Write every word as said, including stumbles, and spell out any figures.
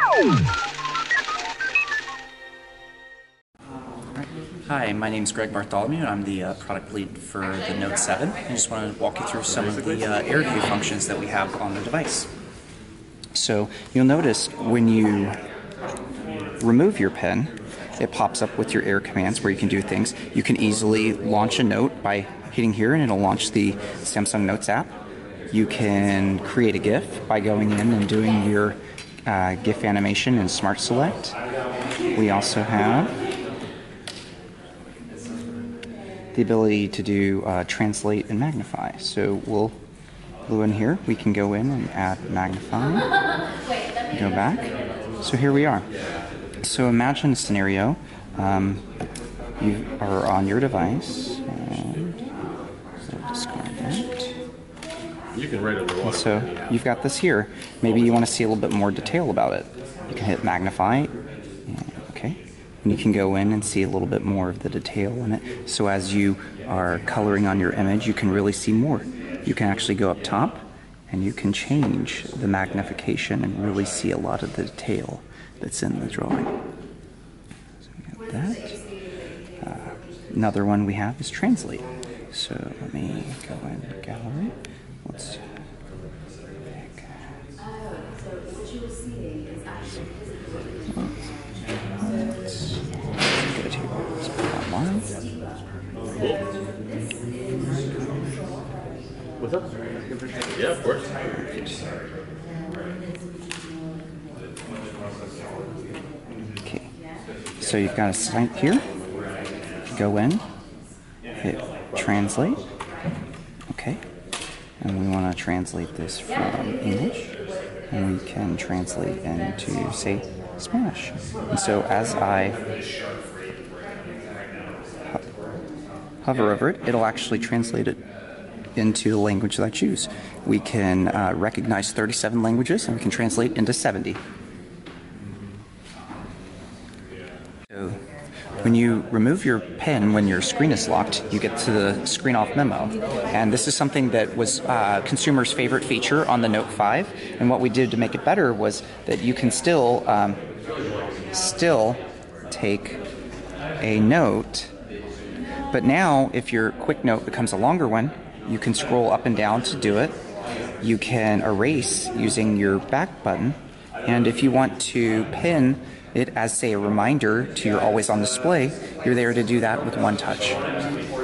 Hi, my name is Greg Bartholomew, and I'm the uh, product lead for the Note seven. I just want to walk you through some of the uh, air view functions that we have on the device. So you'll notice when you remove your pen, it pops up with your air commands where you can do things. You can easily launch a note by hitting here, and it'll launch the Samsung Notes app. You can create a GIF by going in and doing your uh, GIF animation in Smart Select. We also have the ability to do uh, translate and magnify. So we'll glue in here. We can go in and add magnify. Go back. So here we are. So imagine a scenario. Um, you are on your device, and so discard that. You can write underwater. So you've got this here. Maybe you want to see a little bit more detail about it. You can hit magnify. Okay. And you can go in and see a little bit more of the detail in it. So as you are coloring on your image, you can really see more. You can actually go up top and you can change the magnification and really see a lot of the detail that's in the drawing. So we got that. Uh, another one we have is translate. So let me go in gallery. Let's pick. Good here. Let's put it online. What's up? Yeah, of course. Okay. So you've got a site here. Go in, hit translate. Okay. And we want to translate this from English, and we can translate into, say, Spanish. And so as I ho hover over it, it'll actually translate it into the language that I choose. We can uh, recognize thirty-seven languages, and we can translate into seventy. So when you remove your pen when your screen is locked, you get to the screen off memo. And this is something that was uh, consumers' favorite feature on the Note five. And what we did to make it better was that you can still, um, still take a note. But now, if your quick note becomes a longer one, you can scroll up and down to do it. You can erase using your back button. And if you want to pin it as, say, a reminder to your always on display, you're there to do that with one touch.